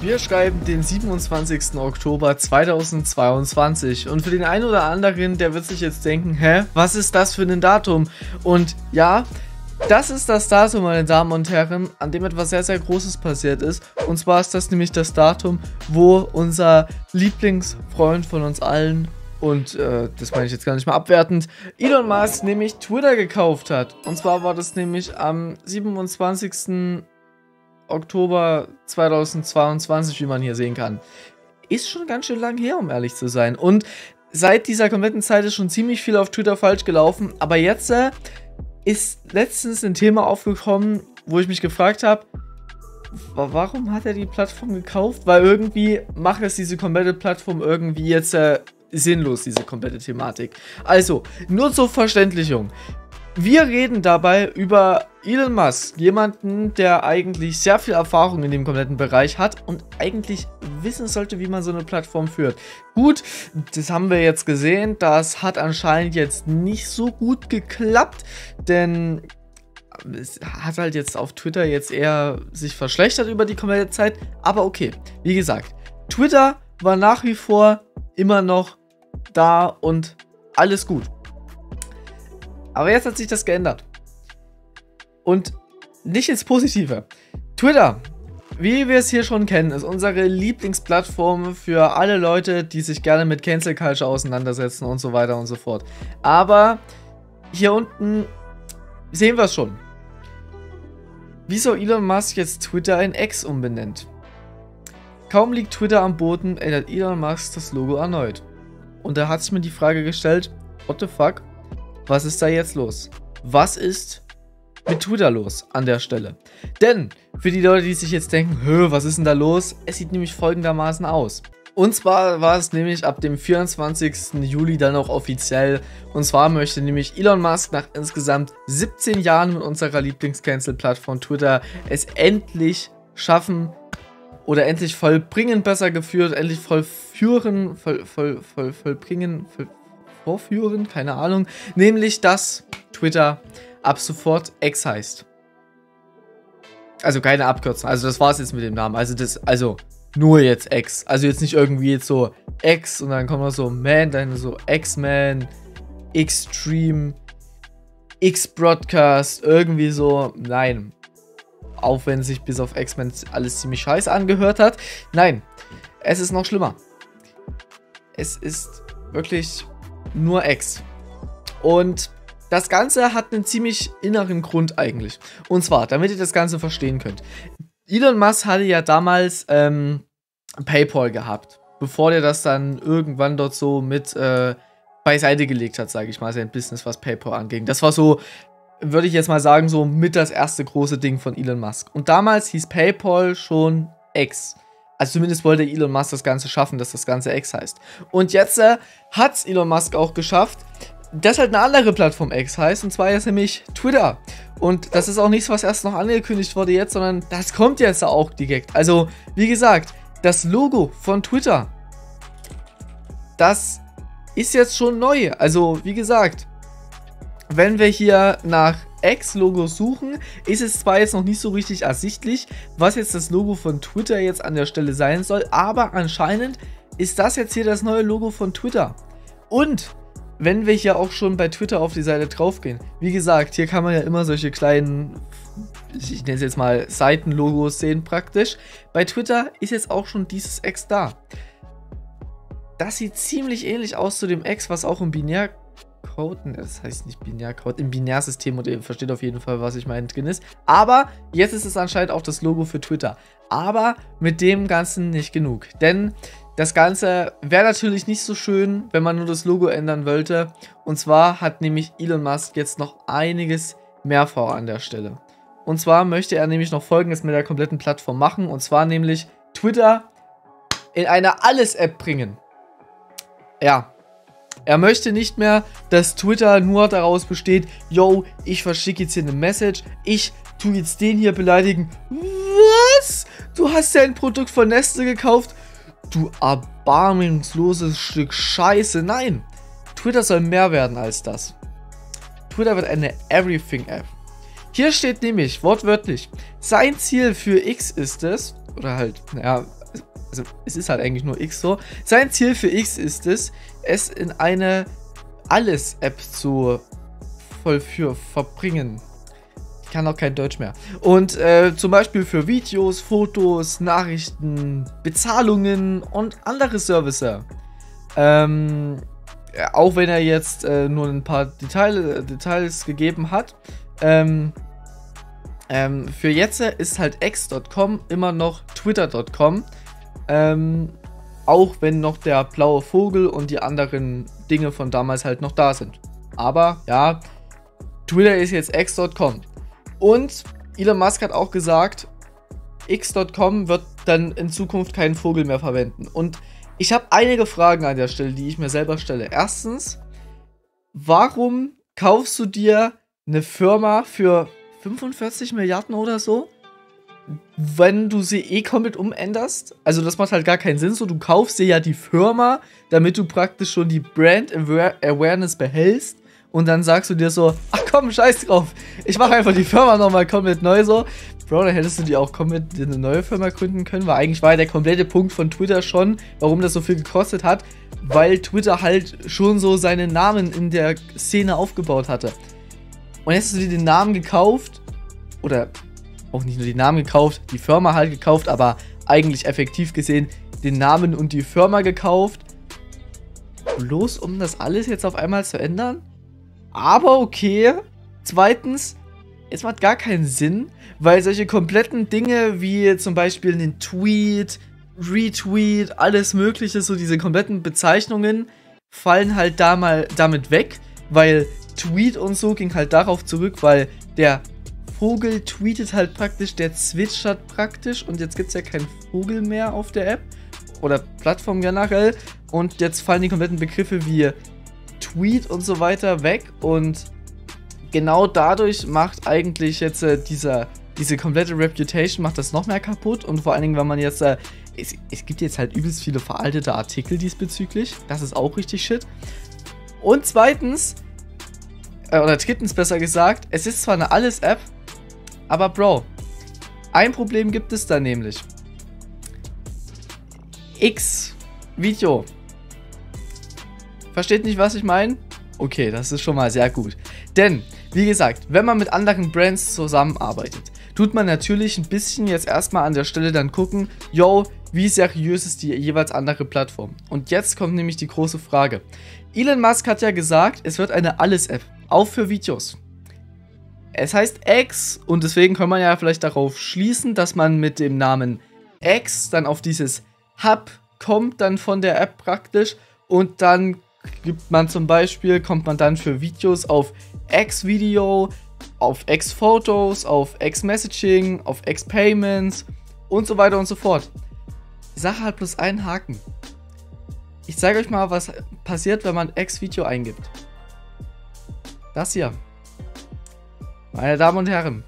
Wir schreiben den 27. Oktober 2022 und für den einen oder anderen, der wird sich jetzt denken, hä, was ist das für ein Datum? Und ja, das ist das Datum, meine Damen und Herren, an dem etwas sehr, sehr Großes passiert ist. Und zwar ist das nämlich das Datum, wo unser Lieblingsfreund von uns allen, und das meine ich jetzt gar nicht mal abwertend, Elon Musk nämlich Twitter gekauft hat. Und zwar war das nämlich am 27. Oktober 2022, wie man hier sehen kann. Ist schon ganz schön lang her, um ehrlich zu sein. Und seit dieser kompletten Zeit ist schon ziemlich viel auf Twitter falsch gelaufen. Aber jetzt ist letztens ein Thema aufgekommen, wo ich mich gefragt habe, warum hat er die Plattform gekauft? Weil irgendwie macht es diese komplette Plattform irgendwie jetzt sinnlos, diese komplette Thematik. Also, nur zur Verständlichung. Wir reden dabei über Elon Musk, jemanden, der eigentlich sehr viel Erfahrung in dem kompletten Bereich hat und eigentlich wissen sollte, wie man so eine Plattform führt. Gut, das haben wir jetzt gesehen, das hat anscheinend jetzt nicht so gut geklappt, denn es hat halt jetzt auf Twitter jetzt eher sich verschlechtert über die komplette Zeit, aber okay, wie gesagt, Twitter war nach wie vor immer noch da und alles gut. Aber jetzt hat sich das geändert. Und nicht ins Positive. Twitter, wie wir es hier schon kennen, ist unsere Lieblingsplattform für alle Leute, die sich gerne mit Cancel Culture auseinandersetzen und so weiter und so fort. Aber hier unten sehen wir es schon. Wieso Elon Musk jetzt Twitter in X umbenennt? Kaum liegt Twitter am Boden, ändert Elon Musk das Logo erneut. Und da hat sich mir die Frage gestellt, what the fuck? Was ist da jetzt los? Was ist mit Twitter los an der Stelle? Denn für die Leute, die sich jetzt denken, was ist denn da los? Es sieht nämlich folgendermaßen aus. Und zwar war es nämlich ab dem 24. Juli dann auch offiziell. Und zwar möchte nämlich Elon Musk nach insgesamt 17 Jahren mit unserer Lieblings-Cancel-Plattform Twitter es endlich schaffen oder endlich vollbringen, besser geführt, endlich vollführen, vorführen, keine Ahnung, nämlich dass Twitter ab sofort X heißt. Also keine Abkürzung, also das war's jetzt mit dem Namen, also nur jetzt X, also jetzt nicht irgendwie jetzt so X und dann kommt noch so Man, dann so X-Man, Xtreme, X-Broadcast, irgendwie so, nein. Auch wenn sich bis auf X-Men alles ziemlich scheiße angehört hat. Nein, es ist noch schlimmer. Es ist wirklich nur X. Und das Ganze hat einen ziemlich inneren Grund eigentlich. Und zwar, damit ihr das Ganze verstehen könnt. Elon Musk hatte ja damals PayPal gehabt, bevor der das dann irgendwann dort so mit beiseite gelegt hat, sage ich mal, sein Business, was PayPal anging. Das war so, würde ich jetzt mal sagen, so mit das erste große Ding von Elon Musk. Und damals hieß PayPal schon X. Also zumindest wollte Elon Musk das Ganze schaffen, dass das Ganze X heißt. Und jetzt hat es Elon Musk auch geschafft, dass halt eine andere Plattform X heißt. Und zwar jetzt nämlich Twitter. Und das ist auch nichts, was erst noch angekündigt wurde jetzt, sondern das kommt jetzt auch direkt. Also, wie gesagt, das Logo von Twitter, das ist jetzt schon neu. Also, wie gesagt, wenn wir hier nach X-Logos suchen, ist es zwar jetzt noch nicht so richtig ersichtlich, was jetzt das Logo von Twitter jetzt an der Stelle sein soll, aber anscheinend ist das jetzt hier das neue Logo von Twitter. Und wenn wir hier auch schon bei Twitter auf die Seite draufgehen, wie gesagt, hier kann man ja immer solche kleinen, ich nenne es jetzt mal Seitenlogos sehen praktisch. Bei Twitter ist jetzt auch schon dieses X da. Das sieht ziemlich ähnlich aus zu dem X, was auch im Binärcode, das heißt nicht Binärcode, im Binärsystem, und ihr versteht auf jeden Fall, was ich meine, drin ist. Aber jetzt ist es anscheinend auch das Logo für Twitter. Aber mit dem Ganzen nicht genug. Denn das Ganze wäre natürlich nicht so schön, wenn man nur das Logo ändern wollte. Und zwar hat nämlich Elon Musk jetzt noch einiges mehr vor an der Stelle. Und zwar möchte er nämlich noch Folgendes mit der kompletten Plattform machen. Und zwar nämlich Twitter in eine Alles-App bringen. Ja. Er möchte nicht mehr, dass Twitter nur daraus besteht, yo, ich verschicke jetzt hier eine Message, ich tue jetzt den hier beleidigen. Was? Du hast ja ein Produkt von Nestle gekauft? Du erbarmungsloses Stück Scheiße. Nein, Twitter soll mehr werden als das. Twitter wird eine Everything-App. Hier steht nämlich, wortwörtlich, sein Ziel für X ist es, oder halt, naja, also es ist halt eigentlich nur X so. Sein Ziel für X ist es in eine Alles-App zu verbringen. Ich kann auch kein Deutsch mehr. Und zum Beispiel für Videos, Fotos, Nachrichten, Bezahlungen und andere Services. Auch wenn er jetzt nur ein paar Details gegeben hat. Für jetzt ist halt X.com immer noch Twitter.com. Auch wenn noch der blaue Vogel und die anderen Dinge von damals halt noch da sind. Aber ja, Twitter ist jetzt X.com. Und Elon Musk hat auch gesagt, X.com wird dann in Zukunft keinen Vogel mehr verwenden. Und ich habe einige Fragen an der Stelle, die ich mir selber stelle. Erstens, warum kaufst du dir eine Firma für 45 Milliarden oder so, wenn du sie eh komplett umänderst? Also das macht halt gar keinen Sinn. So, du kaufst dir ja die Firma, damit du praktisch schon die Brand Awareness behältst. Und dann sagst du dir so, ach komm, scheiß drauf. Ich mache einfach die Firma nochmal komplett neu so. Bro, dann hättest du dir auch komplett eine neue Firma gründen können. Weil eigentlich war ja der komplette Punkt von Twitter schon, warum das so viel gekostet hat. Weil Twitter halt schon so seinen Namen in der Szene aufgebaut hatte. Und jetzt hast du dir den Namen gekauft. Oder auch nicht nur den Namen gekauft, die Firma halt gekauft. Aber eigentlich effektiv gesehen den Namen und die Firma gekauft. Bloß um das alles jetzt auf einmal zu ändern? Aber okay. Zweitens, es macht gar keinen Sinn, weil solche kompletten Dinge wie zum Beispiel einen Tweet, Retweet, alles mögliche, so diese kompletten Bezeichnungen fallen halt damit weg, weil Tweet und so ging halt darauf zurück, weil der Vogel tweetet halt praktisch, der zwitschert praktisch und jetzt gibt es ja keinen Vogel mehr auf der App oder Plattform generell und jetzt fallen die kompletten Begriffe wie Tweet und so weiter weg und genau dadurch macht eigentlich jetzt diese komplette Reputation macht das noch mehr kaputt und vor allen Dingen, wenn man jetzt es gibt jetzt halt übelst viele veraltete Artikel diesbezüglich, das ist auch richtig shit. Und zweitens, oder drittens besser gesagt, es ist zwar eine Alles-App, aber Bro, ein Problem gibt es da nämlich. X-Video. Versteht nicht, was ich meine? Okay, das ist schon mal sehr gut. Denn, wie gesagt, wenn man mit anderen Brands zusammenarbeitet, tut man natürlich ein bisschen jetzt erstmal an der Stelle dann gucken, yo, wie seriös ist die jeweils andere Plattform? Und jetzt kommt nämlich die große Frage. Elon Musk hat ja gesagt, es wird eine Alles-App, auch für Videos. Es heißt X und deswegen kann man ja vielleicht darauf schließen, dass man mit dem Namen X dann auf dieses Hub kommt, dann von der App praktisch und dann kommt man dann für Videos auf X-Video, auf X-Fotos, auf X-Messaging, auf X-Payments und so weiter und so fort. Die Sache hat bloß einen Haken. Ich zeige euch mal, was passiert, wenn man X-Video eingibt. Das hier. Meine Damen und Herren.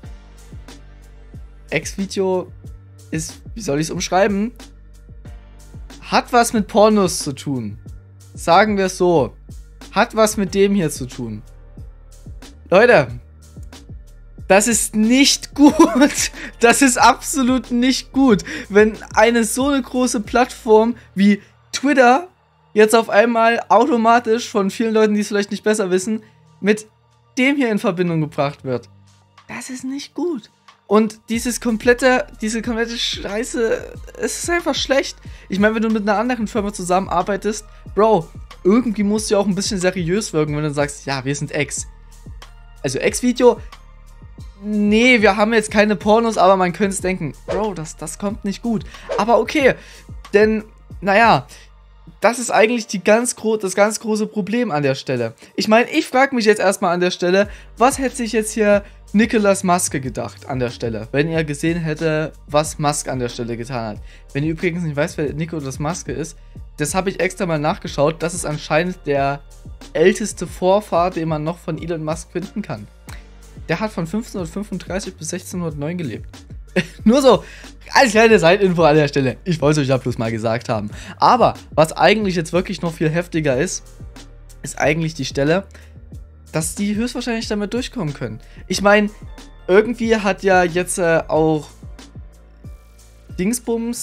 X-Video ist, wie soll ich es umschreiben? Hat was mit Pornos zu tun. Sagen wir es so. Hat was mit dem hier zu tun. Leute. Das ist nicht gut. Das ist absolut nicht gut. Wenn so eine große Plattform wie Twitter jetzt auf einmal automatisch von vielen Leuten, die es vielleicht nicht besser wissen, mit dem hier in Verbindung gebracht wird. Das ist nicht gut. Und diese komplette Scheiße, es ist einfach schlecht. Ich meine, wenn du mit einer anderen Firma zusammenarbeitest, Bro, irgendwie musst du ja auch ein bisschen seriös wirken, wenn du sagst, ja, wir sind X. Also X-Video, nee, wir haben jetzt keine Pornos, aber man könnte es denken, Bro, das kommt nicht gut. Aber okay, denn, naja, das ist eigentlich das ganz große Problem an der Stelle. Ich meine, ich frage mich jetzt erstmal an der Stelle, was hätte sich jetzt hier Nicolas Musk gedacht an der Stelle, wenn er gesehen hätte, was Musk an der Stelle getan hat. Wenn ihr übrigens nicht weißt, wer Nicolas Musk ist, das habe ich extra mal nachgeschaut. Das ist anscheinend der älteste Vorfahr, den man noch von Elon Musk finden kann. Der hat von 1535 bis 1609 gelebt. Nur so, als kleine Side-Info an der Stelle. Ich wollte es euch ja bloß mal gesagt haben. Aber, was eigentlich jetzt wirklich noch viel heftiger ist eigentlich die Stelle, dass die höchstwahrscheinlich damit durchkommen können. Ich meine, irgendwie hat ja jetzt auch Dingsbums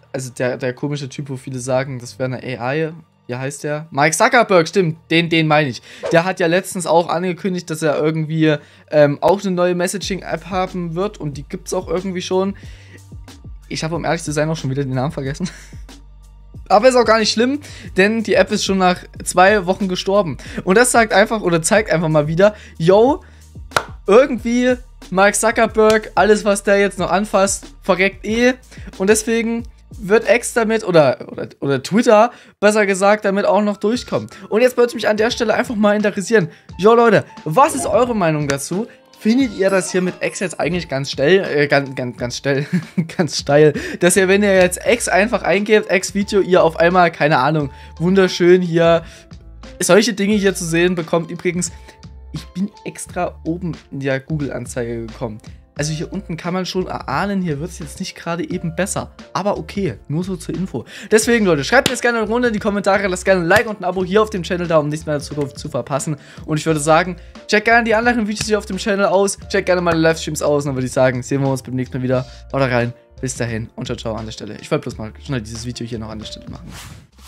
also der komische Typ, wo viele sagen, das wäre eine AI. Wie heißt der? Mark Zuckerberg, stimmt, den meine ich. Der hat ja letztens auch angekündigt, dass er irgendwie auch eine neue Messaging-App haben wird und die gibt es auch irgendwie schon. Ich habe, um ehrlich zu sein, auch schon wieder den Namen vergessen. Aber ist auch gar nicht schlimm, denn die App ist schon nach 2 Wochen gestorben. Und das sagt einfach oder zeigt einfach mal wieder, yo, irgendwie Mark Zuckerberg, alles was der jetzt noch anfasst, verreckt eh. Und deswegen wird X damit oder Twitter, besser gesagt, damit auch noch durchkommen. Und jetzt würde mich an der Stelle einfach mal interessieren. Jo Leute, was ist eure Meinung dazu? Findet ihr das hier mit X jetzt eigentlich ganz steil, ganz steil, dass ihr, wenn ihr jetzt X einfach eingebt, X-Video, ihr auf einmal, keine Ahnung, wunderschön hier solche Dinge hier zu sehen bekommt. Übrigens, ich bin extra oben in der Google-Anzeige gekommen. Also hier unten kann man schon erahnen, hier wird es jetzt nicht gerade eben besser. Aber okay, nur so zur Info. Deswegen, Leute, schreibt mir jetzt gerne eine Runde in die Kommentare, lasst gerne ein Like und ein Abo hier auf dem Channel da, um nichts mehr in der Zukunft zu verpassen. Und ich würde sagen, checkt gerne die anderen Videos hier auf dem Channel aus, checkt gerne meine Livestreams aus. Und dann würde ich sagen, sehen wir uns beim nächsten Mal wieder. Haut rein, bis dahin und ciao, ciao an der Stelle. Ich wollte bloß mal schnell dieses Video hier noch an der Stelle machen.